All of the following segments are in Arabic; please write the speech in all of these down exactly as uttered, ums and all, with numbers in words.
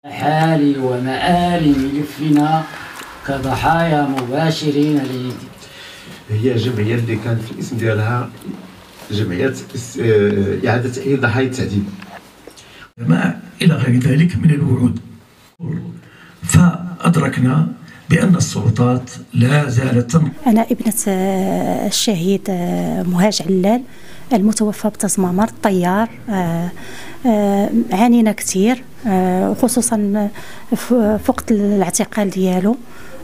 حالي ومآلي ملفنا كضحايا مباشرين ليدي. هي جمعية اللي كان في الاسم ديالها جمعية إعادة تأهيل ضحايا التعذيب ما إلى غير ذلك من الوعود. فأدركنا بأن السلطات لا زالت تنقل. أنا ابنة الشهيد مهاج علال المتوفى بتزمامر طيار. عانينا كثير وخصوصا في وقت الاعتقال ديالو،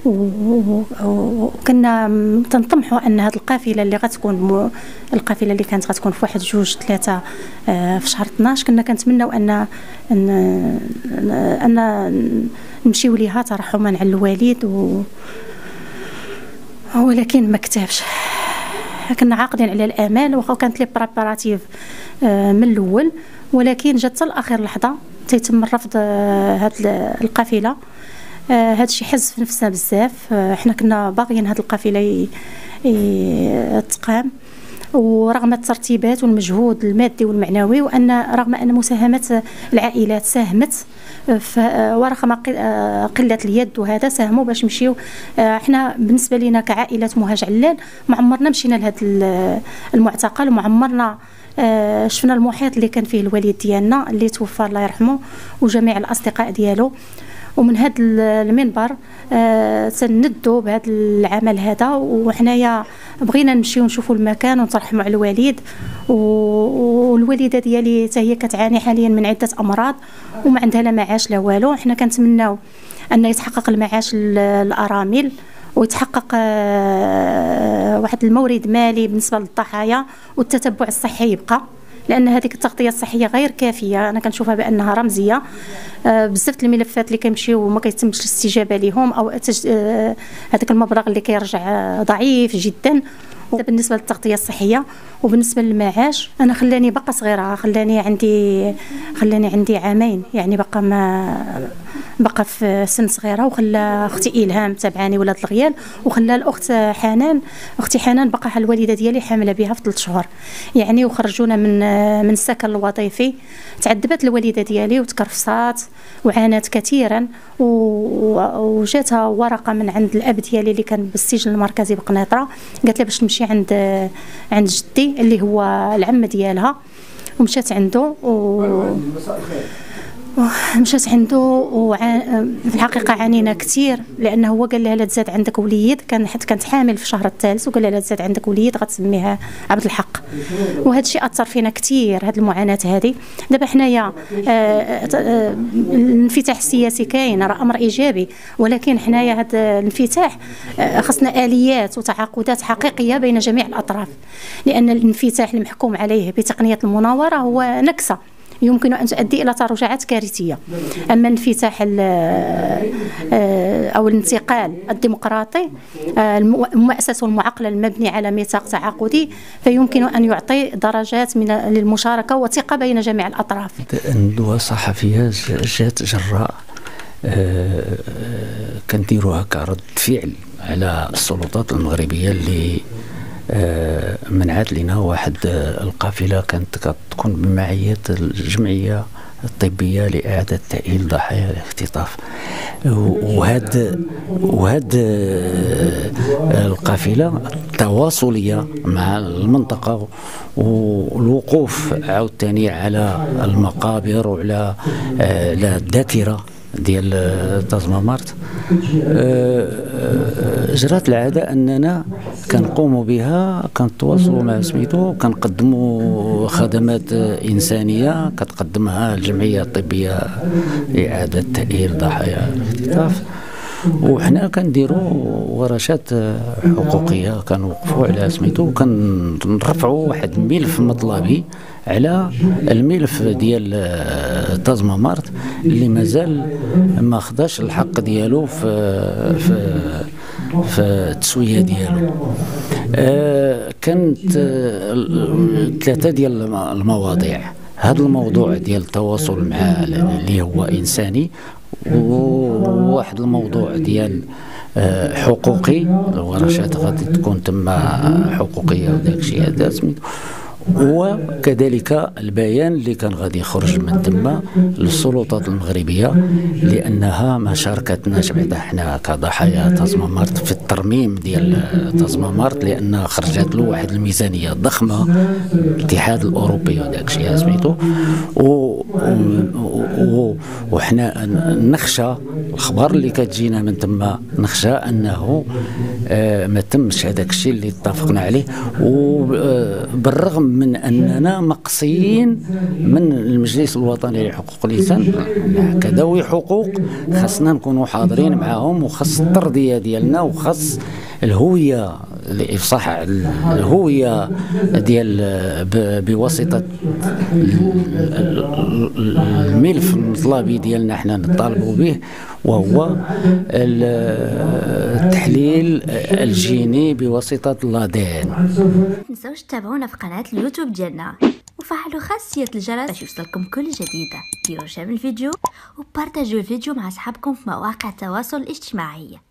وكنا تنطمحوا ان هذه القافله اللي غتكون القافله اللي كانت غتكون في واحد جوج ثلاثه في شهر اثناش، كنا كنتمناو ان ان ان نمشيو ليها ترحما على الوالد، و ولكن ما كتبش. كنا عاقدين على الامال واخا كانت لي بريباراتيف من الاول، ولكن جات حتى لاخر لحظه تيتم رفض هذه القافله. هذا الشيء حز في نفسنا بزاف. حنا كنا باغيين هذه القافله تقام، ورغم الترتيبات والمجهود المادي والمعنوي، وان رغم ان مساهمه العائلات ساهمت ورغم قله اليد وهذا ساهموا باش نمشيو. حنا بالنسبه لنا كعائله مهاج علال ما عمرنا مشينا لهذا المعتقل، وما عمرنا شفنا المحيط اللي كان فيه الوالد ديالنا اللي توفى الله يرحمه وجميع الاصدقاء ديالو. ومن هذا المنبر سندوا بهذا العمل هذا، وحنايا بغينا نمشيو نشوفوا المكان ونترحموا على الوالد. والوالده ديالي حتى هي كتعاني حاليا من عده امراض وما عندها لا معاش لا والو. حنا كنتمناو ان يتحقق المعاش للارامل ويتحقق واحد المورد مالي بالنسبه للضحايا، والتتبع الصحي يبقى، لان هذيك التغطيه الصحيه غير كافيه. انا كنشوفها بانها رمزيه. آه بزاف الملفات اللي كيمشيو وما كيتمش الاستجابه لهم، او آه هذاك المبلغ اللي كيرجع آه ضعيف جدا. بالنسبه للتغطيه الصحيه وبالنسبه للمعاش، انا خلاني باقا صغيره، خلاني عندي خلاني عندي عامين، يعني باقا ما بقى في سن صغيره، وخلى اختي الهام تابعاني ولاد الغيال، وخلى الاخت حنان اختي حنان بقى الوالده ديالي حامله بها في ثلاث شهور يعني، وخرجونا من من السكن الوظيفي. تعذبت الوالده ديالي وتكرفصات وعانت كثيرا، وجاتها ورقه من عند الاب ديالي اللي كان بالسجن المركزي بقنيطره، قالت لها باش تمشي عند عند جدي اللي هو العم ديالها، ومشات عنده و مشات عنده. وفي الحقيقه عانينا كثير، لانه هو قال لها لا تزاد عندك وليد، كان حتى كانت حامل في الشهر الثالث، وقال لها لا تزاد عندك وليد غتسميها عبد الحق. وهذا الشيء اثر فينا كثير، هذه المعاناه هذه. دابا حنايا الانفتاح السياسي كاين، راه امر ايجابي، ولكن حنايا هذا الانفتاح خصنا اليات وتعاقدات حقيقيه بين جميع الاطراف، لان الانفتاح المحكوم عليه بتقنيه المناوره هو نكسه يمكن أن تؤدي إلى تراجعات كارثية. أما الانفتاح أو الانتقال الديمقراطي المؤسس والمعقل المبني على ميثاق تعاقدي، فيمكن أن يعطي درجات من للمشاركة وثقة بين جميع الأطراف. الندوة الصحفية جات جراء كنديروها كرد فعل على السلطات المغربية اللي منعت لنا واحد القافله كانت كتكون بمعيه الجمعيه الطبيه لاعاده تاهيل ضحايا الاختطاف. وهاد وهاد القافله تواصليه مع المنطقه، والوقوف عاوتاني على المقابر وعلى على الذاكره ديال تزمامرت. جرات العاده اننا كنقوموا بها، كنتواصلوا مع سميتو، كنقدموا خدمات انسانيه كتقدمها الجمعيه الطبيه لاعاده تاهيل ضحايا الاختطاف، وحنا كنديروا ورشات حقوقيه، كنوقفوا على سميتو، كنرفعوا واحد الملف مطلبي على الملف ديال تزمامرت اللي مازال ما خداش الحق ديالو في في في التسويه ديالو. آه كانت ثلاثه ديال المواضيع. هذا الموضوع ديال التواصل مع اللي هو انساني، وواحد الموضوع ديال حقوقي، الورشات غادي تكون تما حقوقيه وداك الشيء هذا سميتو، وكذلك البيان اللي كان غادي يخرج من تما للسلطات المغربيه، لانها ما شاركتناش بعدا حنا كضحايا تازمامارت في الترميم ديال تازمامارت، لان خرجت له واحد الميزانيه ضخمه الاتحاد الاوروبي وداك الشيء سميتو، وحنا نخشى الاخبار اللي كتجينا من تما، نخشى انه آه ما تمش هذاك الشيء اللي اتفقنا عليه، وبالرغم من اننا مقصيين من المجلس الوطني لحقوق الانسان كذوي حقوق، خاصنا نكونوا حاضرين معهم، وخاص الترضيه ديالنا، وخاص الهويه لافصاح الهويه ديال بواسطه الملف المطلبي ديالنا حنا نطالبوا به، وهو التحليل الجيني بواسطه اللادين. ما تنساوش تتابعونا في قناه اليوتيوب ديالنا وفعلوا خاصيه الجرس باش يوصلكم كل جديده. ديروا شير الفيديو وبارطاجيو الفيديو مع اصحابكم في مواقع التواصل الاجتماعي.